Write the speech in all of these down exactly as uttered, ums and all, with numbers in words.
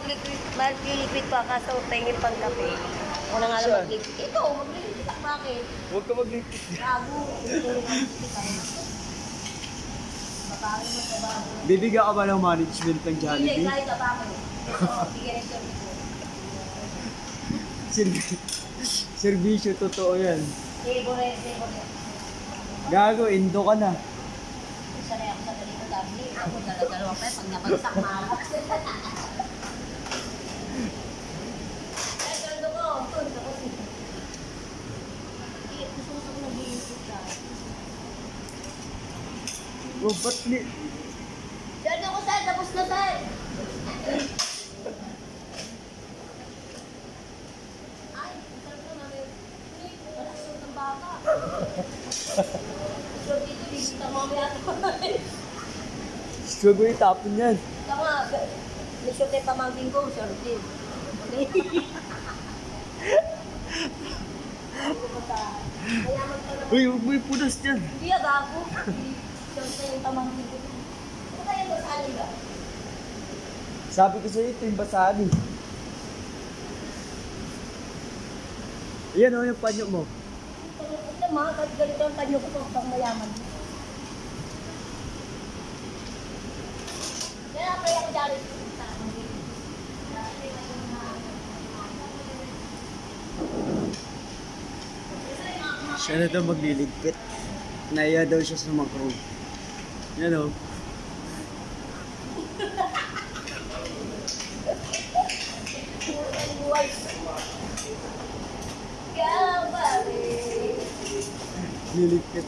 mag-liquid, mag-liquid pa ka sa tingin pang kape. Una nga lang mag-liquid. Ito, mag-liquid. Bakit? Huwag ka mag-liquid. Gago. Bibigyan ka ba ng management ng Jollibee? Hindi, kahit ka bakit. Bigyan ito. Servisyo, servisyo, totoo yan. Favorite, favorite. Gago, indo ka na. Sanay ako sa dalito dami. Ako dala-dalawa pa pag nabagsak malas. Ay, gando ko. Tundo ko. Hindi, gusto ko sa nag-iisip ka. Oh, ba't ni... Gando ko, sir. Tapos na, sir. Ay, sarap na namin. Wala suot ng baka. So, dito, dito, mamaya ito. Huwag mo itapon yan. Tama, may shoot yung pamangking ko, sure din. Uy, huwag mo ipunas yan. Hindi ah, gago. Sure yung pamangking ko. Ano kaya yung basahin ba? Sabi ko sa'yo, ito yung basahan eh. Yan o, yung panyo mo. Ito mga, kahit ganito ang tanyo ko pang mayaman. Kaya pala ako dali. Siya na daw magliligpit. Naiya daw siya sa mga crew. Yan o. Liligpit.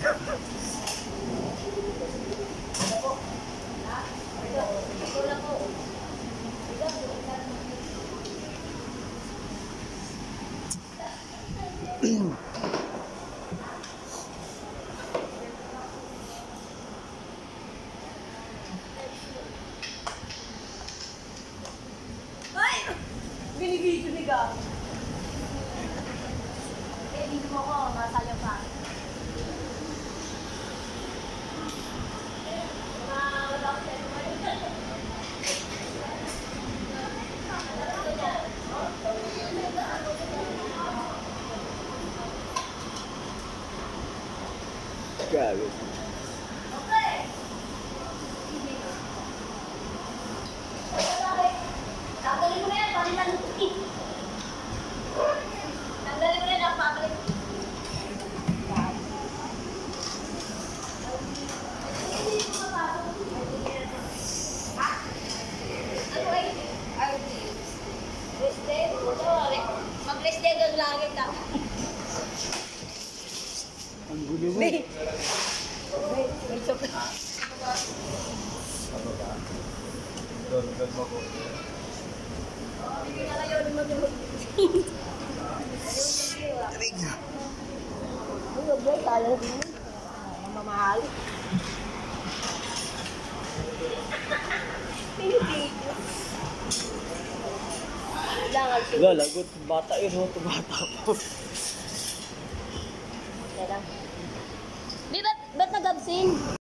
Ay! Binigay ni ka. Eh, dito mo ako, masayang pa. Grabe. Okay. Tanggalin mo na yan, palitan mo. Tanggalin mo na yan, ako babalik. Ha? Ano eh? Rest day? Mag-rest day doon lagi ka. Ang gulo mo. Wait. Wait, wait, sobrang. Ano ba? Dol-dol mo ko. Hindi na kayo, hindi mo yung... Tarig na. Uy, wag talo na din. Mamamahal. Pinipito. Langal siya. Wala, lagot. Bata yun, oh. Bata po. Di ba't, ba't nag-absing?